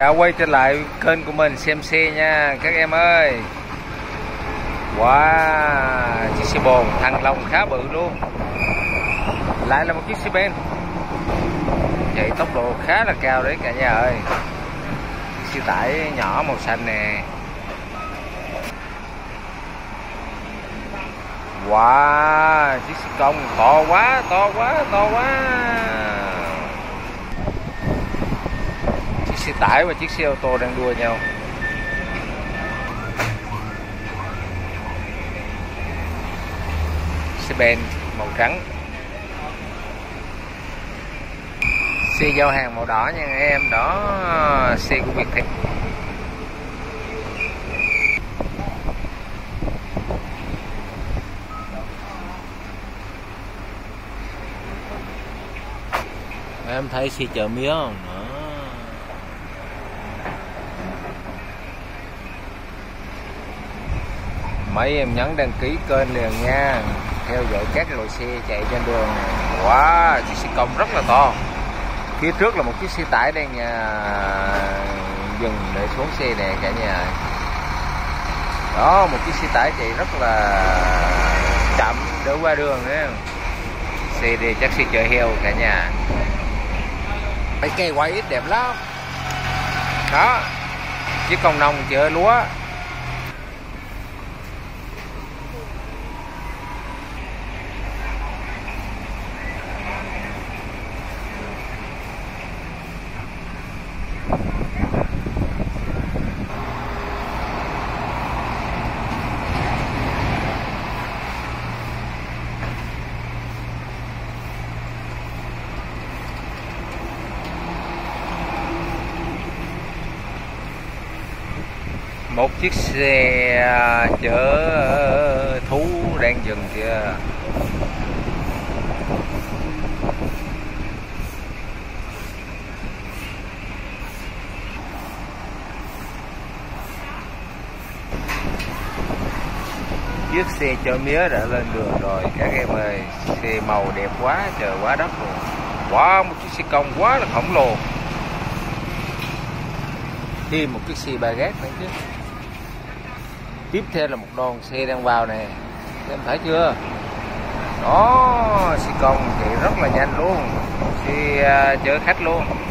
Đã quay trở lại kênh của mình xem xe nha các em ơi. Wow, chiếc xe bồn thăng long khá bự luôn. Lại là một chiếc xe ben chạy tốc độ khá là cao đấy cả nhà ơi. Xe tải nhỏ màu xanh nè. Wow, chiếc xe công to quá, to quá, to quá. Chiếc xe tải và chiếc xe ô tô đang đua nhau. Xe ben màu trắng. Xe giao hàng màu đỏ nha em, đó xe của Việt Thịnh. Em thấy xe chợ mía không? Đó. Mấy em nhấn đăng ký kênh liền nha, theo dõi các loại xe chạy trên đường. Wow, chiếc xe công rất là to. Phía trước là một chiếc xe tải đang dừng để xuống xe nè cả nhà. Đó, một chiếc xe tải chạy rất là chậm để qua đường đấy. Xe thì chắc xe chở heo cả nhà. Mấy cây quay ít đẹp lắm. Đó, chiếc công nông chở lúa. Một chiếc xe chở thú đang dừng kìa. Chiếc xe chở mía đã lên đường rồi các em ơi. Xe màu đẹp quá trời quá đất luôn. Wow, một chiếc xe công quá là khổng lồ. Thêm một chiếc xe ba gác nữa chứ. Tiếp theo là một đoàn xe đang vào nè, em thấy chưa? Đó, xe công chạy rất là nhanh luôn, xe chở khách luôn.